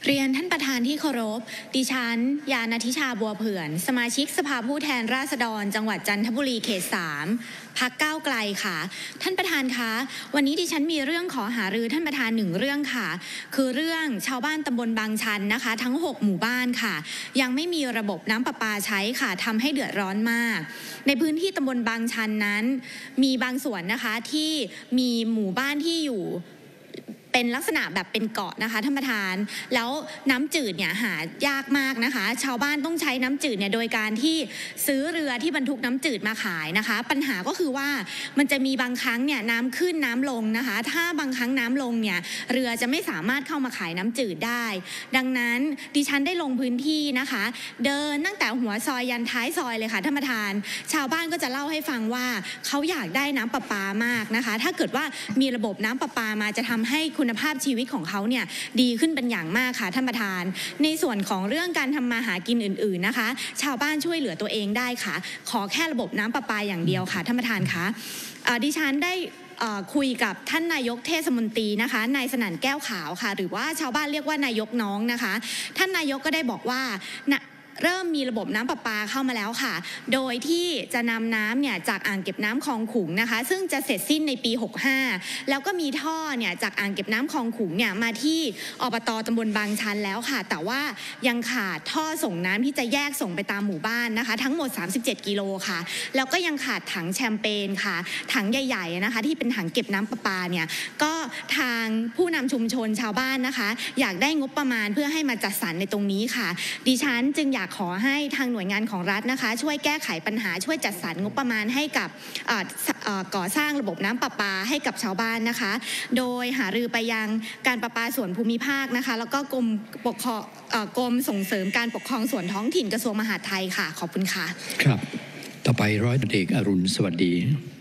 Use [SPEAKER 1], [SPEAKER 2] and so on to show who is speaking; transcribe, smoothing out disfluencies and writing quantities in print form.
[SPEAKER 1] เรียนท่านประธานที่เคารพดิฉันยาณทิชาบัวเผื่อนสมาชิกสภาผู้แทนราษฎรจังหวัดจันทบุรีเขต 3 พรรคก้าวไกลค่ะท่านประธานคะวันนี้ดิฉันมีเรื่องขอหารือท่านประธาน1เรื่องค่ะคือเรื่องชาวบ้านตำบลบางชันนะคะทั้ง6หมู่บ้านค่ะยังไม่มีระบบน้ำประปาใช้ค่ะทำให้เดือดร้อนมากในพื้นที่ตำบลบางชันนั้นมีบางส่วนนะคะที่มีหมู่บ้านที่อยู่เป็นลักษณะแบบเป็นเกาะนะคะท่านประธานแล้วน้ำจืดเนี่ยหายากมากนะคะชาวบ้านต้องใช้น้ำจืดเนี่ยโดยการที่ซื้อเรือที่บรรทุกน้ำจืดมาขายนะคะปัญหาก็คือว่ามันจะมีบางครั้งเนี่ยน้ำขึ้นน้ำลงนะคะถ้าบางครั้งน้ำลงเนี่ยเรือจะไม่สามารถเข้ามาขายน้ำจืดได้ดังนั้นดิฉันได้ลงพื้นที่นะคะเดินตั้งแต่หัวซอยยันท้ายซอยเลยค่ะท่านประธานชาวบ้านก็จะเล่าให้ฟังว่าเขาอยากได้น้ำประปามากนะคะถ้าเกิดว่ามีระบบน้ำประปามาจะทำให้คุณภาพชีวิตของเขาเนี่ยดีขึ้นเป็นอย่างมากค่ะท่านประธานในส่วนของเรื่องการทำมาหากินอื่นๆนะคะชาวบ้านช่วยเหลือตัวเองได้ค่ะขอแค่ระบบน้ำประปาอย่างเดียวค่ะท่านประธานคะดิฉันได้คุยกับท่านนายกเทศมนตรีนะคะนายสนั่นแก้วขาวค่ะหรือว่าชาวบ้านเรียกว่านายกน้องนะคะท่านนายกก็ได้บอกว่าเริ่มมีระบบน้ำประปาเข้ามาแล้วค่ะโดยที่จะนำน้ำเนี่ยจากอ่างเก็บน้ำคลองขุงนะคะซึ่งจะเสร็จสิ้นในปี65แล้วก็มีท่อเนี่ยจากอ่างเก็บน้ำคลองขุงเนี่ยมาที่อบต.ตำบลบางชันแล้วค่ะแต่ว่ายังขาดท่อส่งน้ำที่จะแยกส่งไปตามหมู่บ้านนะคะทั้งหมด37กิโลค่ะแล้วก็ยังขาดถังแชมเปญค่ะถังใหญ่ๆนะคะที่เป็นถังเก็บน้ำประปาเนี่ยก็ทางผู้นำชุมชนชาวบ้านนะคะอยากได้งบประมาณเพื่อให้มาจัดสรรในตรงนี้ค่ะดิฉันจึงอยากขอให้ทางหน่วยงานของรัฐนะคะช่วยแก้ไขปัญหาช่วยจัดสรรงบประมาณให้กับก่อสร้างระบบน้ำประปาให้กับชาวบ้านนะคะโดยหารือไปยังการประปาส่วนภูมิภาคนะคะแล้วก็กรมส่งเสริมการปกครองส่วนท้องถิ่นกระทรวงมหาดไทยค่ะขอบคุณค่ะ
[SPEAKER 2] ครับต่อไปร้อยตำรวจเอกอรุณสวัสดี